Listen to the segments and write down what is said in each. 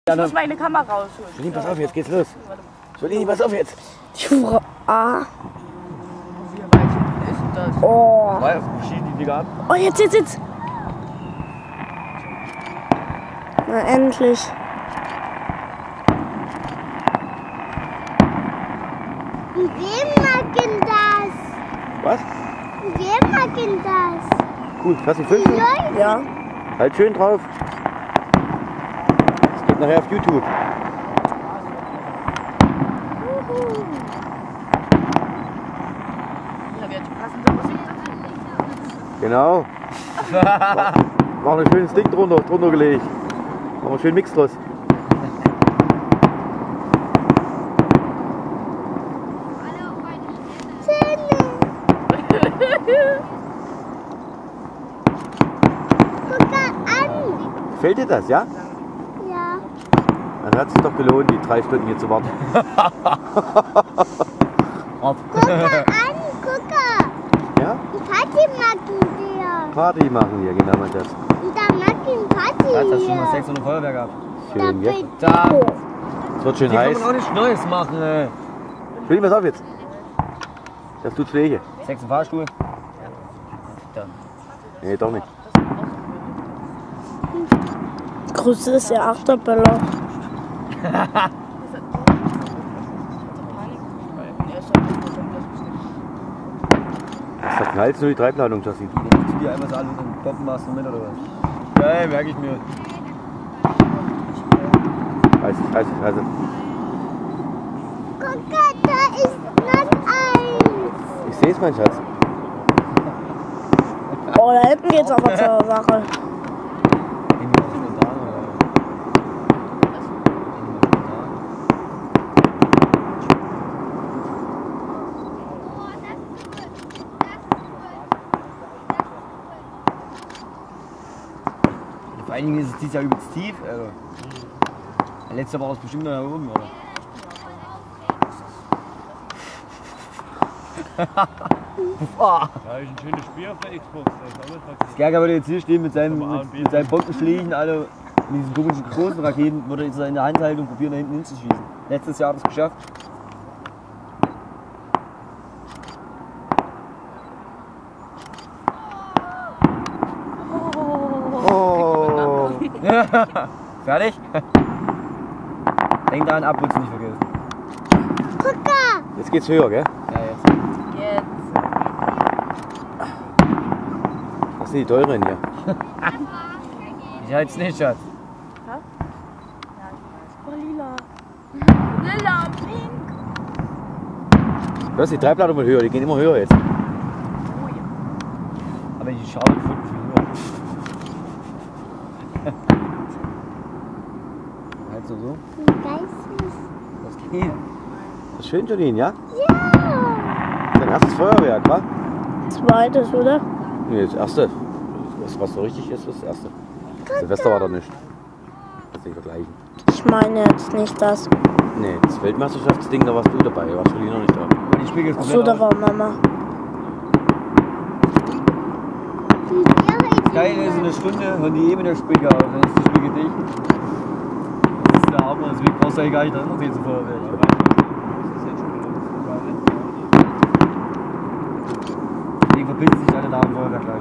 Ich muss meine Kamera rausholen. Jolini, pass auf, jetzt geht's los. Jolini, pass auf jetzt. Ah. Wie weit ist das? Oh. Schießen die Dinger ab. Oh, jetzt. Na, endlich. Wir machen das. Was? Wir machen das. Cool, hast du filmen? Ja. Halt schön drauf. Das geht nachher auf YouTube. Ja, wir haben die passende Musik dazu. Genau. Mach einen schönen Stick drunter gelegt. Mach einen schönen Mix draus. Guck mal an. Gefällt dir das, ja? Ja. Dann hat es sich doch gelohnt, die 3 Stunden hier zu warten. Guck mal an, guck mal. Ja? Die Party machen wir. Party machen wir, genau mal das. Und dann machen Party Hast du schon hier. mal 600 Feuerwehr gehabt? Schön, gell? Da, Es wird schön die kann heiß. man auch nichts Neues machen, ey. Jolini, pass auf jetzt. Das tut Schläge. 6 im Fahrstuhl. Da. Nee, doch nicht. Grüße ist der Achterböller. Das verknallt nur die Treibladung, Jasmin. Ich zieh dir einfach so alle mit den Bombenmaster mit oder was? Ja, merke ich mir. Heiß. Guck mal, da ist noch eins. Ich sehe es, mein Schatz. Oh, da hinten geht's aber zur Sache. Irgendwie auch spontan oder? Vor allen Dingen ist es dieses Jahr übelst tief. Also. Letzte Woche ist bestimmt noch da oben, oder? Da ist ein schönes Spiel auf der Xbox. Das Gerger würde jetzt hier stehen mit seinen Bombenschlägen, alle mit diesen komischen großen Raketen, würde jetzt in der Hand halten und probieren, da hinten hinzuschießen. Letztes Jahr hat es geschafft. Oh. Fertig? Denk daran, abputzen nicht vergessen. Guck mal. Jetzt geht's höher, gell? Ja, jetzt. Das sind die teuren hier. Ich halt's nicht, Schatz. Oh, lila, pink. Du hast die Treibladung mal höher, die gehen immer höher jetzt. Aber die Schraube gefunden für höher. Halt so. Geistlich. Das geht. Das ist schön, Jolini, ja? Ja. Dein erstes Feuerwerk, wa? Zweites, oder? Nee, das erste. Das, was so richtig ist, das erste. Silvester war da nicht. Kannst nicht vergleichen. Ich meine jetzt nicht das. Nee, das Weltmeisterschaftsding, da warst du dabei, da warst Jolini noch nicht da. Aber die Spiegel ist Achso, komplett da aus. war Mama. Geil ist eine Stunde von die eben der Spiegel auf, dann ist die Spiegel dicht. Das ist der Hammer, deswegen brauchst du eigentlich gar nicht dran gehen zu Feuerwehr. Deswegen verpissen sich alle nach dem Feuerwehr gleich.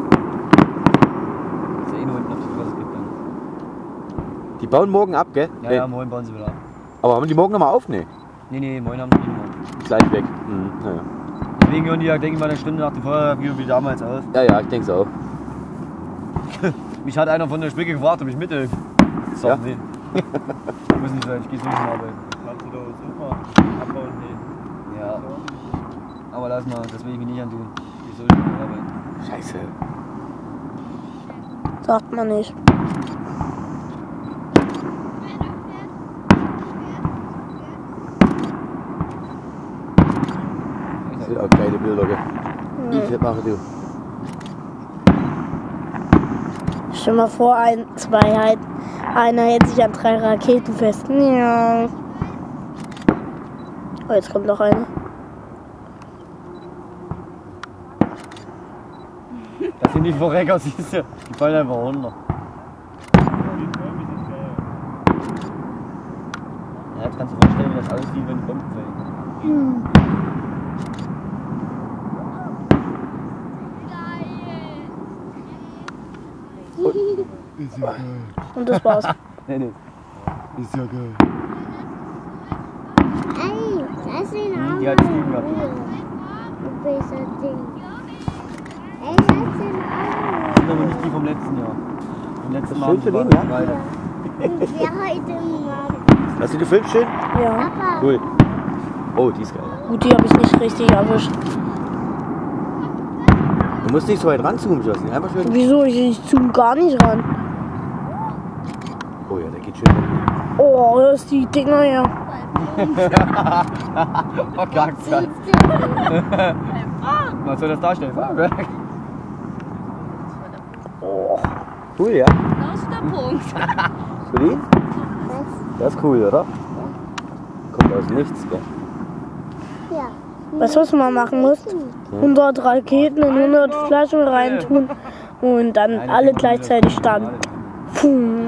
Das ist ja eh nur hinten auf die Straße gibt dann. Die bauen morgen ab, gell? Ja, morgen bauen sie wieder ab. Aber haben die morgen nochmal auf? Nee. Nee, morgen haben sie nicht mehr. Gleich weg. Naja. Deswegen hören die ja, denke ich mal, eine Stunde nach dem Feuerwehr wie damals aus. Ja, ich denke auch. Mich hat einer von der Spicke gefragt, ob ich mithelfe. So, Ja? nee. Muss nicht sein, ich gehe sowieso arbeiten. Kannst du da super abbauen gehen. Ja. Aber lass mal, das will ich mir nicht antun. Ich soll nicht mehr arbeiten. Scheiße. Sagt man nicht. Das sind auch geile Bilder, gell? Ich hätte machen, du. Stell mal vor, einer hält sich an 3 Raketen fest. Ja. Oh, jetzt kommt noch eine. Das sind die Vorrecker, siehst du. Die fallen einfach runter. Ja, jetzt kannst du dir vorstellen, wie das aussieht, wenn die Bomben fällen. Ist ja geil. Und das war's. Nee, nee. Ist ja geil. Ey, das sind auch Die hat's liegen gehabt. besser Ding. Ey, das sind Das sind aber nicht die vom letzten Jahr. Vom letzten Mal Schön zu war liegen, das ja? weiter. auch. Und wir heute Morgen. Hast du gefilmt schön? Ja. Papa, Cool. Oh, die ist geil. Gut, die habe ich nicht richtig erwischt. Du musst nicht so weit ranzoomen, Justin. Einfach schön. Wieso? Ich zoome gar nicht ran. Oh ja, der geht schön. Oh, das ist die Dinger her. Verkackt. Was soll das darstellen? Fahrwerk. Oh. Cool, ja? Das ist der Punkt. Celine? Das ist cool, oder? Kommt aus nichts, gell? ja. Weißt du, was man machen muss? 100 Raketen in 100 Flaschen reintun und dann alle gleichzeitig starten. Puh.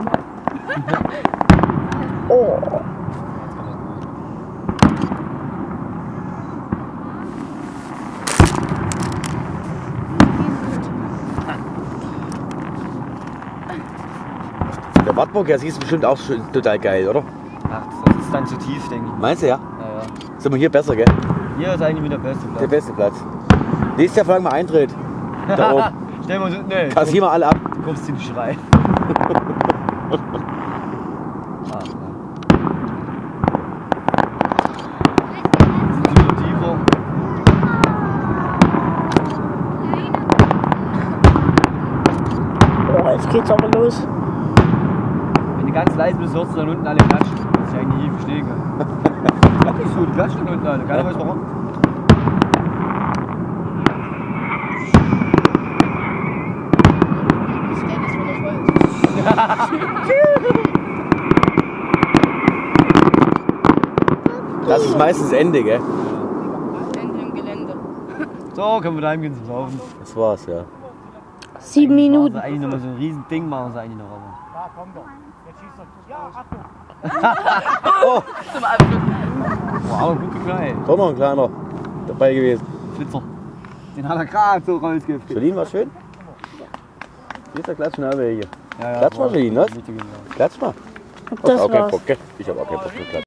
Oh. Der Wartburg, der siehst du bestimmt auch schön, total geil, oder? Ach, das ist dann zu tief, denke ich. Meinst du, ja? Ja, ja. Sind wir hier besser, gell? Hier ist eigentlich wieder der beste Der Platz. beste Platz. Nächstes Jahr fragen wir Eintritt. Da oben. Stell mal so, nee. Kassieren wir alle ab. Du kommst ziemlich rein. Ah, wieder tiefer. Oh, jetzt geht's aber los. Wenn du ganz leise bist, hörst du dann unten alle klatschen. Das ist ja eigentlich nie verstehen kann. Das ist nicht so, die klatschen dann unten alle. Keiner weiß warum. Das ist meistens Ende, gell? Ende im Gelände. So, können wir daheim gehen zum Saufen. Das war's, ja. 7 Machen Minuten. sie eigentlich nochmal so ein riesen Ding, machen sie eigentlich noch. Aber. Da, komm doch. Jetzt schießt er. Ja, Achtung. Oh, Zum Abschluss. Wow, aber gut geknallt. doch noch ein kleiner dabei gewesen. Flitzer. Den hat er gerade so rausgefischt. Celine, war schön? Hier ist der Klatsch, na, hier. Ja, ja, Klatsch mal, Celine, was? Richtig genau. Klatsch mal. Das Hast auch keinen war's. Bock, gell? Ich hab auch keinen Bock zu klatschen.